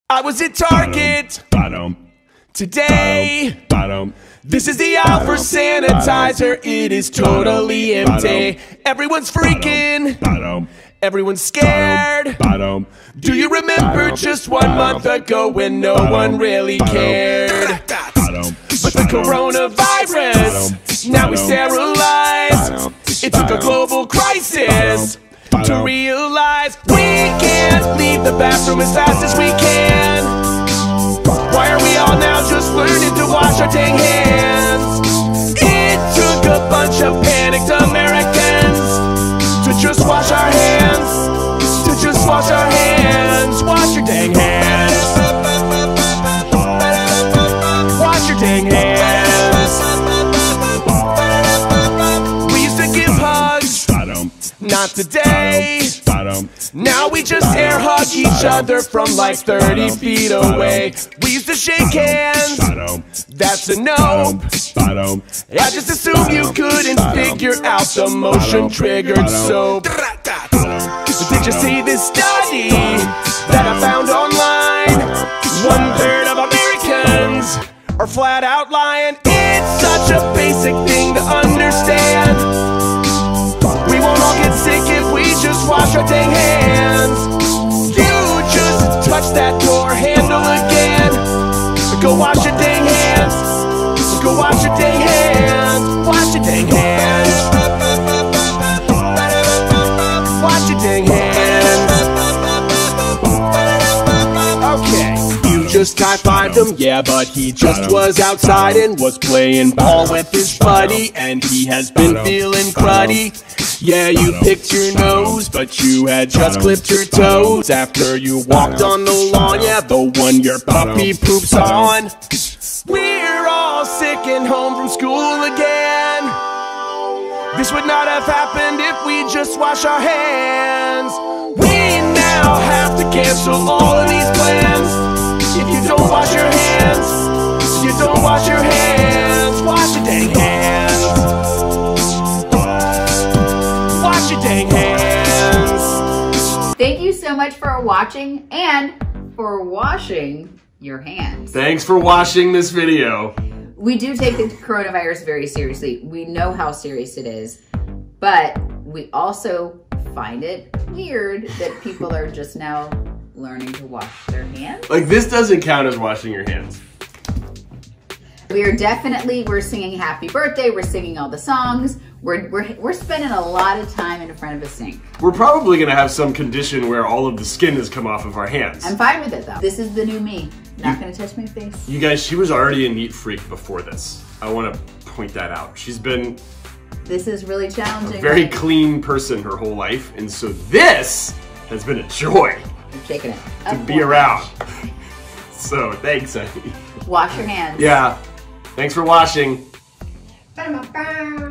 I was at Target today. This is the aisle for sanitizer. It is totally empty. Everyone's freaking. Everyone's scared. Do you remember just 1 month ago when no one really cared? But the coronavirus, now we sterilize. It took a global crisis to realize we can't leave the bathroom as fast as we can. Why are we all now just learning to wash our dang hands? It took a bunch of panicked Americans to just wash our hands, to just wash our hands. Wash your dang hands. Wash your dang hands. We used to give hugs, not today. Now we just air hug each other from like 30 feet away. We used to shake hands, that's a no. I just assumed you couldn't figure out the motion triggered soap. Did you see this study that I found online? 1/3 of Americans are flat out lying. It's such a basic thing to understand. We won't all get sick if we just wash our dang hands. You just touch that door handle again. Go wash your dang hands. Go wash your dang hands. Wash your dang hands. Wash your dang hands. Okay, you just high-fived him, yeah, but he just was outside and was playing ball with his buddy, and he has been feeling cruddy. Yeah, you picked your nose, but you had just clipped your toes after you walked on the lawn, yeah, the one your puppy poops on. We're all sick and home from school again. This would not have happened if we just wash our hands. We now have to cancel all of these plans. If you don't wash your hands, you don't wash your hands. Wash your dang hands. Wash your dang hands. Thank you so much for watching and for washing your hands. Thanks for watching this video. We do take the coronavirus very seriously. We know how serious it is, but we also find it weird that people are just now learning to wash their hands. Like, this doesn't count as washing your hands. We're singing happy birthday, we're singing all the songs, we're spending a lot of time in front of a sink. We're probably gonna have some condition where all of the skin has come off of our hands. I'm fine with it though. This is the new me. Not gonna touch my face. You guys, she was already a neat freak before this. I wanna point that out. She's been This is really challenging. a very clean person her whole life, and so this has been a joy I'm shaking it. to be around. So, thanks, honey. Wash your hands. Yeah. Thanks for watching. Ba-da-ba-ba.